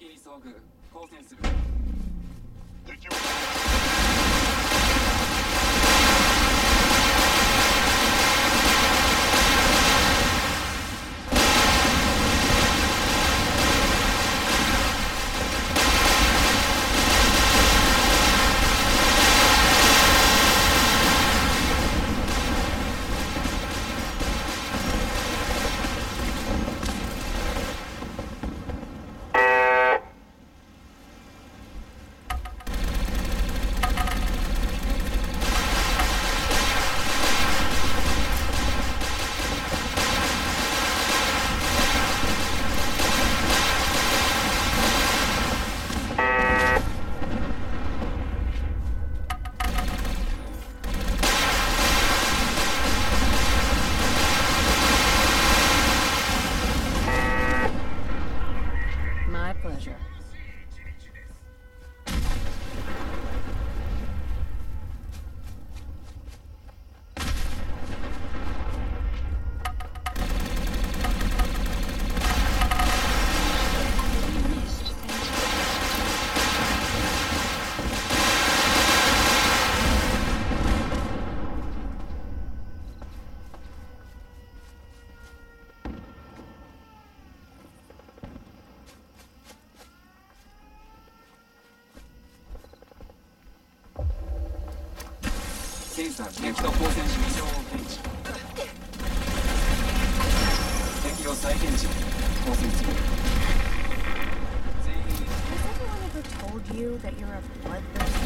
に遭遇、交戦する。 敵を My pleasure. センサー敵と交戦し異常を検知。敵を再検知。交戦する。全員 Has anyone ever told you that you're a bloodthirsty